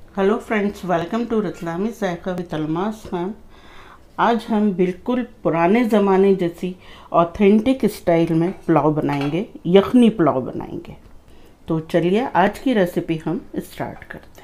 Hello friends, welcome to Ratlami Zayka with Almas ma'am. आज हम बिल्कुल पुराने ज़माने जैसी ऑथेंटिक स्टाइल में पुलाव बनाएंगे, यखनी पुलाव बनाएंगे। तो चलिए आज की रेसिपी हम स्टार्ट करते हैं।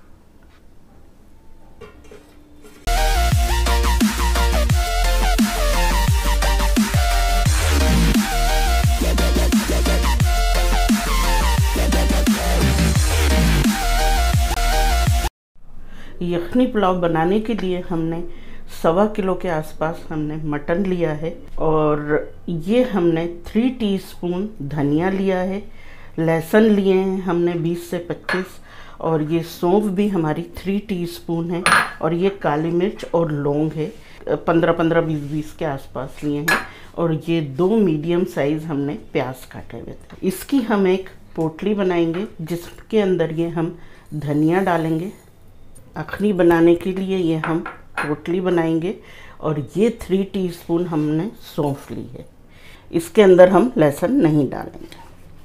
यखनी पुलाव बनाने के लिए हमने 1.25 किलो के आसपास हमने मटन लिया है और ये हमने 3 टीस्पून धनिया लिया है। लहसुन लिए हैं हमने 20 से 25 और ये सौंफ भी हमारी 3 टीस्पून है और ये काली मिर्च और लौंग है 15-15, 20-20 के आसपास लिए हैं और ये 2 मीडियम साइज़ हमने प्याज काटे हुए थे। इसकी हम एक पोटली बनाएंगे जिसके अंदर ये हम धनिया डालेंगे। अखनी बनाने के लिए ये हम पोटली बनाएंगे और ये 3 टीस्पून हमने सौंफ ली है। इसके अंदर हम लहसुन नहीं डालेंगे।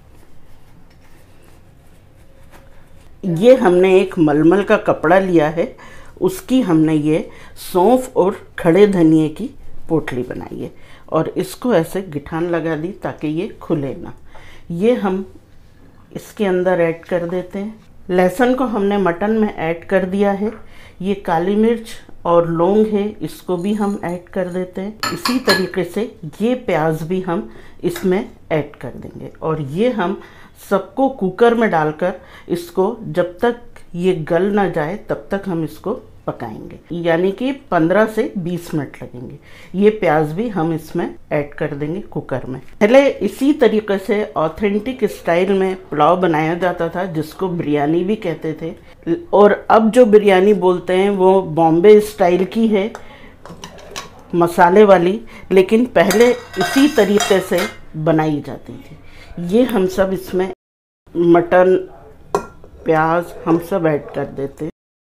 ये हमने एक मलमल का कपड़ा लिया है, उसकी हमने ये सौंफ और खड़े धनिए की पोटली बनाई है और इसको ऐसे गिठान लगा दी ताकि ये खुले ना। ये हम इसके अंदर ऐड कर देते हैं। लहसुन को हमने मटन में ऐड कर दिया है। ये काली मिर्च और लौंग है, इसको भी हम ऐड कर देते हैं। इसी तरीके से ये प्याज भी हम इसमें ऐड कर देंगे और ये हम सबको कुकर में डालकर इसको जब तक ये गल ना जाए तब तक हम इसको पकाएंगे, यानी कि 15 से 20 मिनट लगेंगे। ये प्याज भी हम इसमें ऐड कर देंगे कुकर में। पहले इसी तरीके से ऑथेंटिक स्टाइल में पुलाव बनाया जाता था जिसको बिरयानी भी कहते थे, और अब जो बिरयानी बोलते हैं वो बॉम्बे स्टाइल की है, मसाले वाली, लेकिन पहले इसी तरीके से बनाई जाती थी। ये हम सब इसमें मटन, प्याज हम सब ऐड कर देते हैं।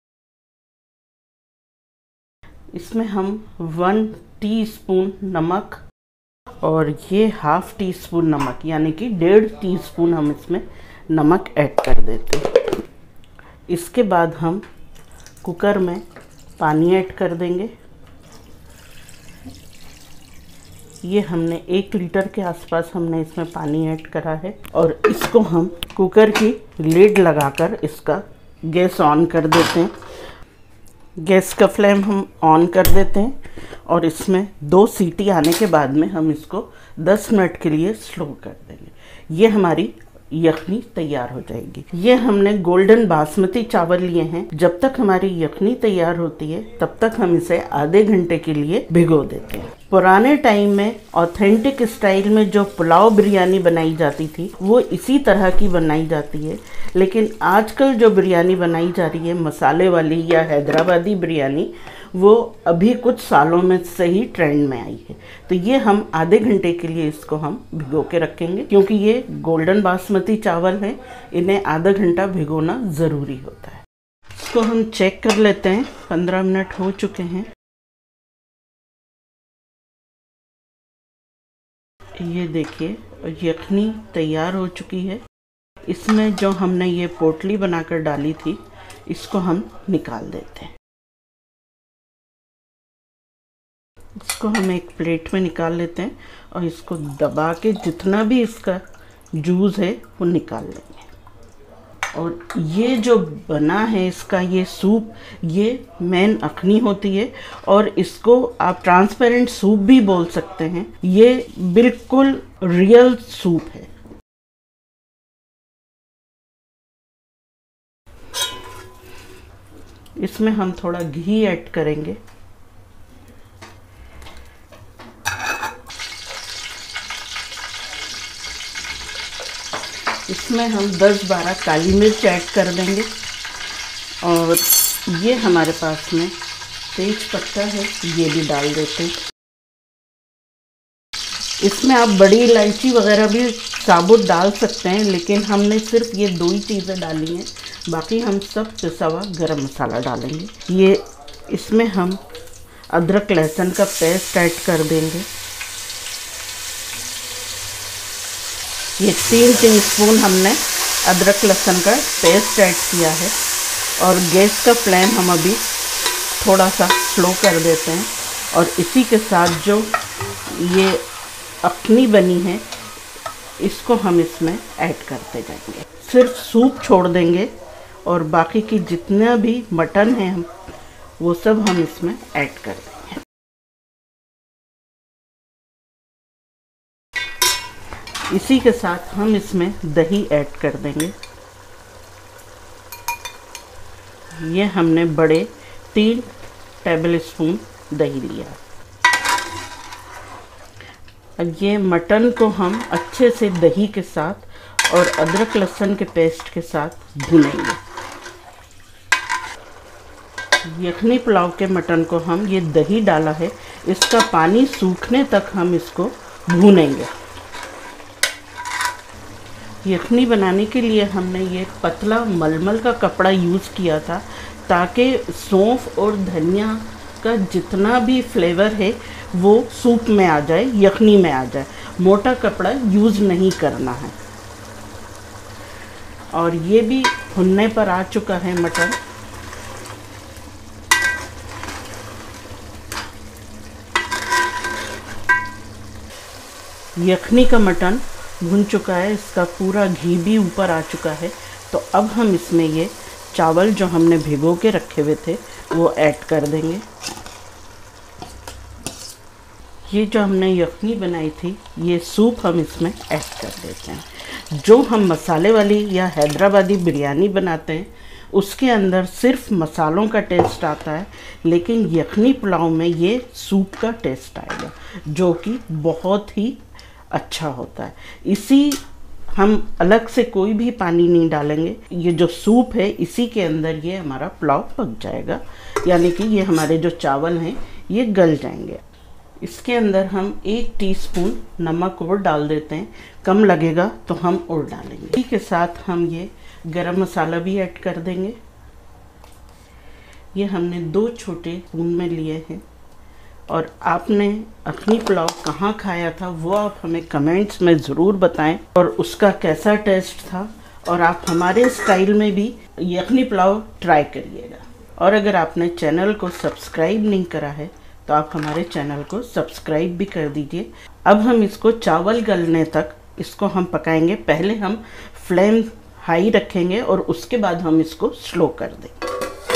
इसमें हम 1 टीस्पून नमक और ये 1/2 टीस्पून नमक, यानी कि 1.5 टीस्पून हम इसमें नमक ऐड कर देते हैं। इसके बाद हम कुकर में पानी ऐड कर देंगे। ये हमने 1 लीटर के आसपास हमने इसमें पानी ऐड करा है और इसको हम कुकर की लिड लगाकर इसका गैस ऑन कर देते हैं। गैस का फ्लेम हम ऑन कर देते हैं और इसमें 2 सीटी आने के बाद में हम इसको 10 मिनट के लिए स्लो कर देंगे। ये हमारी यखनी तैयार हो जाएगी। ये हमने गोल्डन बासमती चावल लिए हैं। जब तक हमारी यखनी तैयार होती है तब तक हम इसे आधे घंटे के लिए भिगो देते हैं। पुराने टाइम में ऑथेंटिक स्टाइल में जो पुलाव बिरयानी बनाई जाती थी वो इसी तरह की बनाई जाती है, लेकिन आजकल जो बिरयानी बनाई जा रही है मसाले वाली या हैदराबादी बिरयानी, वो अभी कुछ सालों में से ही ट्रेंड में आई है। तो ये हम आधे घंटे के लिए इसको हम भिगो के रखेंगे, क्योंकि ये गोल्डन बासमती चावल हैं, इन्हें आधा घंटा भिगोना ज़रूरी होता है। इसको हम चेक कर लेते हैं। 15 मिनट हो चुके हैं। ये देखिए यखनी तैयार हो चुकी है। इसमें जो हमने ये पोटली बनाकर डाली थी इसको हम निकाल देते हैं। इसको हम एक प्लेट में निकाल लेते हैं और इसको दबा के जितना भी इसका जूस है वो निकाल लेंगे। और ये जो बना है इसका ये सूप, ये मेन अखनी होती है और इसको आप ट्रांसपेरेंट सूप भी बोल सकते हैं। ये बिल्कुल रियल सूप है। इसमें हम थोड़ा घी ऐड करेंगे। इसमें हम 10-12 काली मिर्च ऐड कर देंगे और ये हमारे पास में तेज पत्ता है, ये भी डाल देते हैं। इसमें आप बड़ी इलायची वगैरह भी साबुत डाल सकते हैं, लेकिन हमने सिर्फ ये 2 ही चीज़ें डाली हैं, बाकी हम सब पिसा हुआ गरम मसाला डालेंगे। ये इसमें हम अदरक लहसुन का पेस्ट ऐड कर देंगे। ये 3 टीस्पून हमने अदरक लहसुन का पेस्ट ऐड किया है। और गैस का फ्लेम हम अभी थोड़ा सा स्लो कर देते हैं। और इसी के साथ जो ये अखनी बनी है इसको हम इसमें ऐड करते जाएंगे। सिर्फ सूप छोड़ देंगे और बाकी की जितना भी मटन है हम वो सब हम इसमें ऐड कर देंगे। इसी के साथ हम इसमें दही ऐड कर देंगे। ये हमने बड़े 3 टेबल स्पून दही लिया। अब ये मटन को हम अच्छे से दही के साथ और अदरक लहसुन के पेस्ट के साथ भूनेंगे। यखनी पुलाव के मटन को हम ये दही डाला है, इसका पानी सूखने तक हम इसको भूनेंगे। यखनी बनाने के लिए हमने ये पतला मलमल का कपड़ा यूज़ किया था ताकि सौंफ और धनिया का जितना भी फ्लेवर है वो सूप में आ जाए, यखनी में आ जाए। मोटा कपड़ा यूज़ नहीं करना है। और ये भी भुनने पर आ चुका है मटन। यखनी का मटन भुन चुका है, इसका पूरा घी भी ऊपर आ चुका है। तो अब हम इसमें ये चावल जो हमने भिगो के रखे हुए थे वो ऐड कर देंगे। ये जो हमने यखनी बनाई थी ये सूप हम इसमें ऐड कर देते हैं। जो हम मसाले वाली या हैदराबादी बिरयानी बनाते हैं उसके अंदर सिर्फ मसालों का टेस्ट आता है, लेकिन यखनी पुलाव में ये सूप का टेस्ट आएगा जो कि बहुत ही अच्छा होता है। इसी हम अलग से कोई भी पानी नहीं डालेंगे, ये जो सूप है इसी के अंदर ये हमारा पुलाव पक जाएगा, यानी कि ये हमारे जो चावल हैं ये गल जाएंगे। इसके अंदर हम 1 टीस्पून नमक और डाल देते हैं, कम लगेगा तो हम और डालेंगे। इसी के साथ हम ये गरम मसाला भी ऐड कर देंगे। ये हमने 2 छोटे स्पून में लिए हैं। और आपने अखनी पुलाव कहाँ खाया था वो आप हमें कमेंट्स में ज़रूर बताएं और उसका कैसा टेस्ट था, और आप हमारे स्टाइल में भी यखनी पुलाव ट्राई करिएगा। और अगर आपने चैनल को सब्सक्राइब नहीं करा है तो आप हमारे चैनल को सब्सक्राइब भी कर दीजिए। अब हम इसको चावल गलने तक इसको हम पकाएंगे। पहले हम फ्लेम हाई रखेंगे और उसके बाद हम इसको स्लो कर देंगे।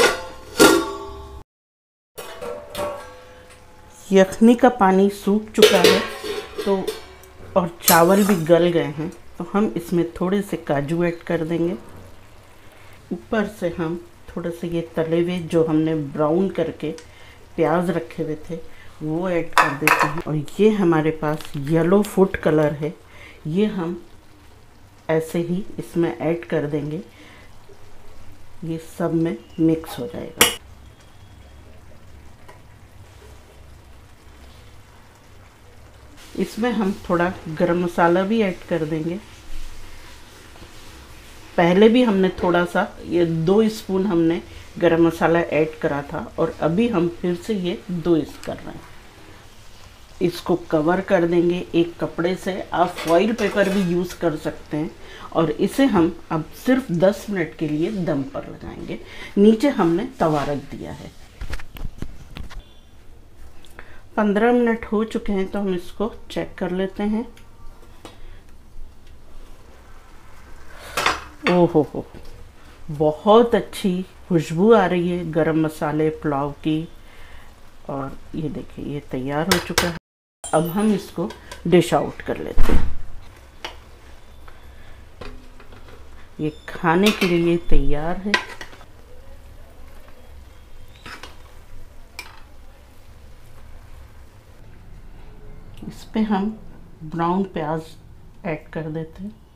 यखनी का पानी सूख चुका है तो और चावल भी गल गए हैं, तो हम इसमें थोड़े से काजू ऐड कर देंगे। ऊपर से हम थोड़े से ये तले हुए जो हमने ब्राउन करके प्याज रखे हुए थे वो ऐड कर देते हैं। और ये हमारे पास येलो फूड कलर है, ये हम ऐसे ही इसमें ऐड कर देंगे। ये सब में मिक्स हो जाएगा। इसमें हम थोड़ा गरम मसाला भी ऐड कर देंगे। पहले भी हमने थोड़ा सा ये 2 स्पून हमने गरम मसाला ऐड करा था और अभी हम फिर से ये 2 कर रहे हैं। इसको कवर कर देंगे एक कपड़े से, आप फॉइल पेपर भी यूज़ कर सकते हैं। और इसे हम अब सिर्फ 10 मिनट के लिए दम पर लगाएंगे। नीचे हमने तवा रख दिया है। 15 मिनट हो चुके हैं तो हम इसको चेक कर लेते हैं। ओहो हो, बहुत अच्छी खुशबू आ रही है गरम मसाले पुलाव की। और ये देखिए ये तैयार हो चुका है। अब हम इसको डिश आउट कर लेते हैं। ये खाने के लिए तैयार है। इस पे हम ब्राउन प्याज ऐड कर देते हैं।